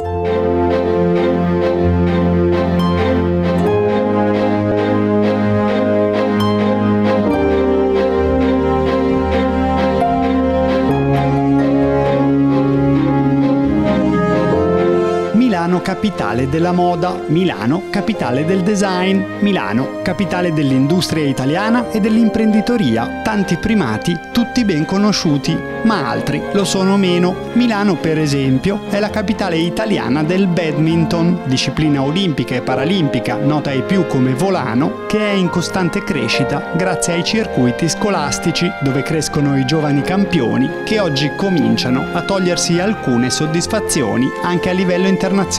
Milano capitale della moda, Milano capitale del design, Milano capitale dell'industria italiana e dell'imprenditoria. Tanti primati, tutti ben conosciuti, ma altri lo sono meno. Milano, per esempio, è la capitale italiana del badminton, disciplina olimpica e paralimpica nota ai più come volano, che è in costante crescita grazie ai circuiti scolastici dove crescono i giovani campioni che oggi cominciano a togliersi alcune soddisfazioni anche a livello internazionale.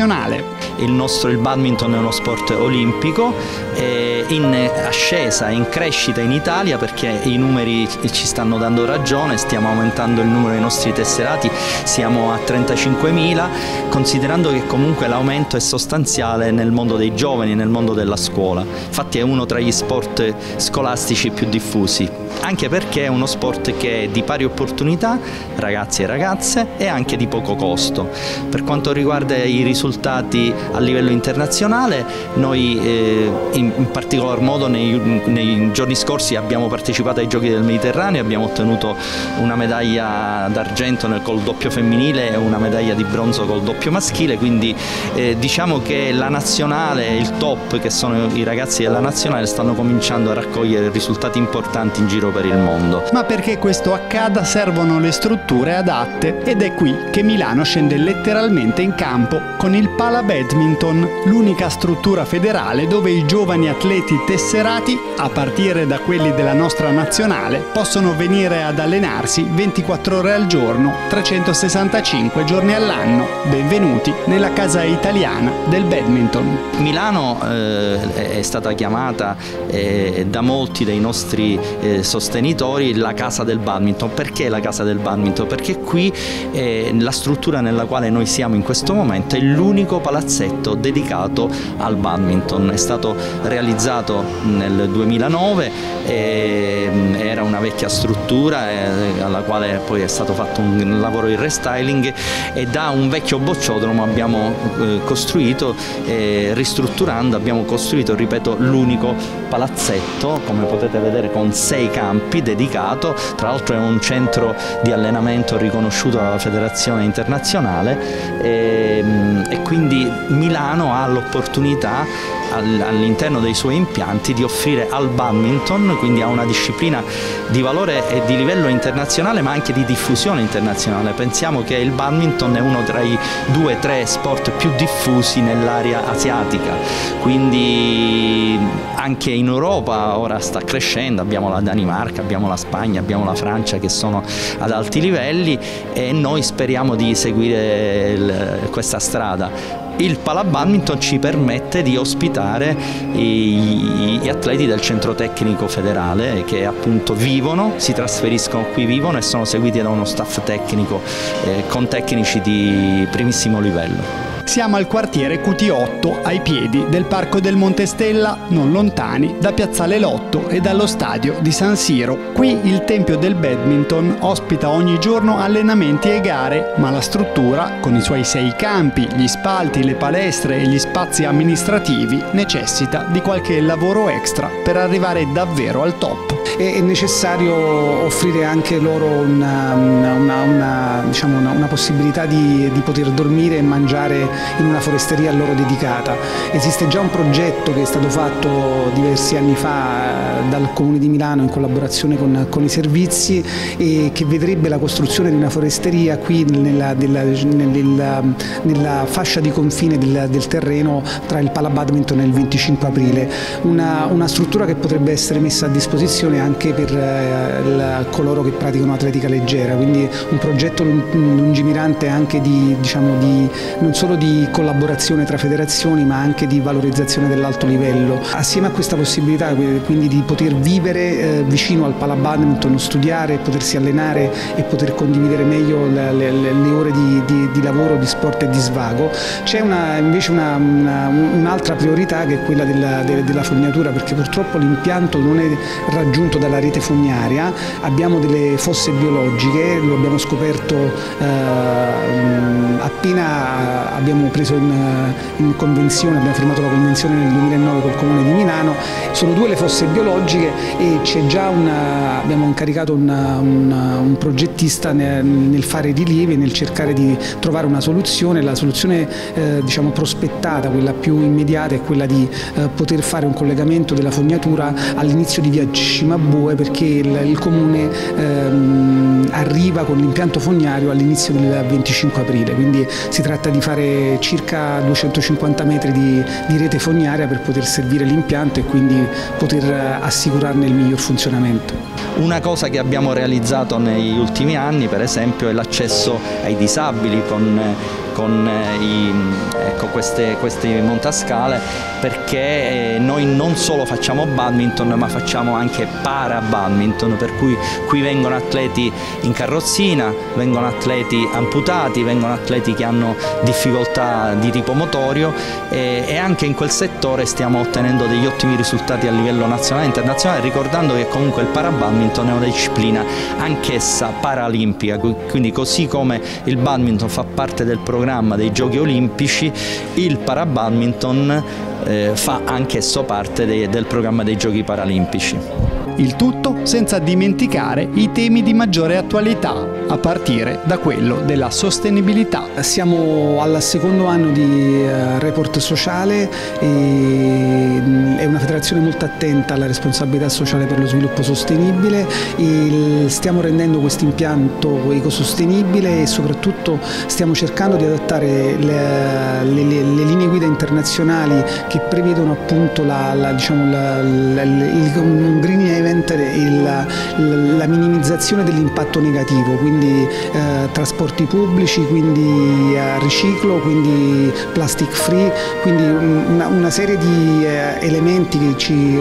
Il badminton è uno sport olimpico in ascesa, in crescita in Italia, perché i numeri ci stanno dando ragione, stiamo aumentando il numero dei nostri tesserati, siamo a 35.000, considerando che comunque l'aumento è sostanziale nel mondo dei giovani, nel mondo della scuola. Infatti è uno tra gli sport scolastici più diffusi, anche perché è uno sport che è di pari opportunità, ragazzi e ragazze, e anche di poco costo. Per quanto riguarda i risultati a livello internazionale, noi in particolar modo nei giorni scorsi abbiamo partecipato ai Giochi del Mediterraneo, abbiamo ottenuto una medaglia d'argento col doppio femminile e una medaglia di bronzo col doppio maschile, quindi diciamo che la nazionale, il top, che sono i ragazzi della nazionale, stanno cominciando a raccogliere risultati importanti in giro per il mondo. Ma perché questo accada servono le strutture adatte, ed è qui che Milano scende letteralmente in campo con il Pala Badminton, l'unica struttura federale dove i giovani atleti tesserati, a partire da quelli della nostra nazionale, possono venire ad allenarsi 24 ore al giorno, 365 giorni all'anno. Benvenuti nella casa italiana del badminton. Milano è stata chiamata da molti dei nostri sostenitori la casa del badminton. Perché la casa del badminton? Perché qui la struttura nella quale noi siamo in questo momento è l'unico palazzetto dedicato al badminton. È stato realizzato nel 2009, era una vecchia struttura alla quale poi è stato fatto un lavoro di restyling, e da un vecchio bocciodromo abbiamo costruito, ristrutturando, abbiamo costruito, ripeto, l'unico palazzetto, come potete vedere, con 6 campi dedicato. Tra l'altro è un centro di allenamento riconosciuto dalla federazione internazionale, e quindi Milano ha l'opportunità all'interno dei suoi impianti di offrire al badminton, quindi a una disciplina di valore e di livello internazionale, ma anche di diffusione internazionale. Pensiamo che il badminton è uno tra i 2-3 sport più diffusi nell'area asiatica, quindi anche in Europa ora sta crescendo. Abbiamo la Danimarca, abbiamo la Spagna, abbiamo la Francia che sono ad alti livelli, e noi speriamo di seguire questa strada. Il Pala Badminton ci permette di ospitare gli atleti del centro tecnico federale, che appunto vivono, si trasferiscono qui, vivono e sono seguiti da uno staff tecnico con tecnici di primissimo livello. Siamo al quartiere QT8, ai piedi del Parco del Monte Stella, non lontani da Piazzale Lotto e dallo stadio di San Siro. Qui il Tempio del Badminton ospita ogni giorno allenamenti e gare, ma la struttura, con i suoi 6 campi, gli spalti, le palestre e gli spazi amministrativi, necessita di qualche lavoro extra per arrivare davvero al top. È necessario offrire anche loro una possibilità di poter dormire e mangiare in una foresteria a loro dedicata. Esiste già un progetto che è stato fatto diversi anni fa dal Comune di Milano in collaborazione con i servizi, e che vedrebbe la costruzione di una foresteria qui nella fascia di confine del terreno tra il Pala Badminton e il 25 aprile. Una struttura che potrebbe essere messa a disposizione anche per coloro che praticano atletica leggera, quindi un progetto lungimirante anche non solo di collaborazione tra federazioni, ma anche di valorizzazione dell'alto livello. Assieme a questa possibilità quindi di poter vivere vicino al Pala Badminton, studiare, potersi allenare e poter condividere meglio le ore di lavoro, di sport e di svago, c'è invece un'altra priorità, che è quella della fognatura, perché purtroppo l'impianto non è raggiunto appunto dalla rete fognaria, abbiamo delle fosse biologiche, lo abbiamo scoperto appena abbiamo preso in convenzione, abbiamo firmato la convenzione nel 2009 col Comune di Milano. Sono 2 le fosse biologiche e c'è già abbiamo incaricato un progettista nel fare rilievi, nel cercare di trovare una soluzione. La soluzione diciamo prospettata, quella più immediata, è quella di poter fare un collegamento della fognatura all'inizio di via Cimabue, perché il Comune arriva con l'impianto fognario all'inizio del 25 aprile, quindi si tratta di fare circa 250 metri di rete fognaria per poter servire l'impianto e quindi poter assicurarne il miglior funzionamento. Una cosa che abbiamo realizzato negli ultimi anni, per esempio, è l'accesso ai disabili con questi montascale, perché noi non solo facciamo badminton ma facciamo anche para badminton, per cui qui vengono atleti in carrozzina, vengono atleti amputati, vengono atleti che hanno difficoltà di tipo motorio e anche in quel settore stiamo ottenendo degli ottimi risultati a livello nazionale e internazionale, ricordando che comunque il para badminton è una disciplina anch'essa paralimpica, quindi così come il badminton fa parte del programma dei Giochi Olimpici, il para badminton fa anch'esso parte del programma dei Giochi Paralimpici. Il tutto senza dimenticare i temi di maggiore attualità, a partire da quello della sostenibilità. Siamo al secondo anno di report sociale e è una federazione molto attenta alla responsabilità sociale per lo sviluppo sostenibile e stiamo rendendo questo impianto ecosostenibile e soprattutto stiamo cercando di adattare le linee guida internazionali che prevedono appunto un green event, la minimizzazione dell'impatto negativo, quindi trasporti pubblici, quindi riciclo, quindi plastic free, quindi una serie di elementi che ci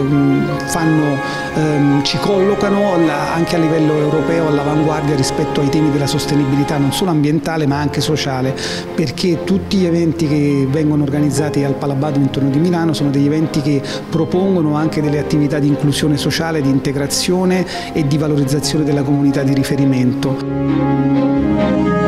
collocano anche a livello europeo all'avanguardia rispetto ai temi della sostenibilità non solo ambientale ma anche sociale, perché tutti gli eventi che vengono organizzati al Pala Badminton di Milano sono degli eventi che propongono anche delle attività di inclusione sociale, di integrazione e di valorizzazione della comunità di riferimento.